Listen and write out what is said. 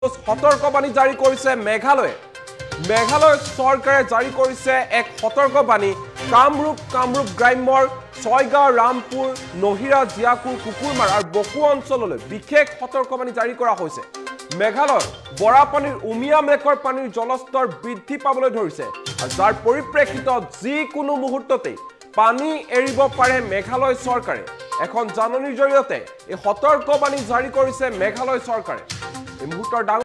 সতৰ্কবাণী জাৰি কৰিছে মেঘালয়ে মেঘালয় চৰকাৰে জাৰি কৰিছে এক সতৰ্কবাণী কামৰূপ গ্ৰাম্যৰ ছয়গাঁও ৰামপুৰ নহিৰা জিয়াকুৰ কুকুৰমাৰ আৰু বকু অঞ্চললৈ বিশেষ সতৰ্কবাণী জাৰি কৰা হৈছে মেঘালয় বৰাপানীৰ উমিয়া মেকৰ পানীৰ জলস্তৰ বৃদ্ধি পাবলৈ ধৰিছে আৰু যাৰ পৰিপ্ৰেক্ষিতত যিকোনো মুহূৰ্ততে পানী এৰিব পাৰে মেঘালয় চৰকাৰে এখন জাননীৰ জৰিয়তে এই সতৰ্কবাণী জাৰি কৰিছে মেঘালয় চৰকাৰে এই মুহূৰ্তৰ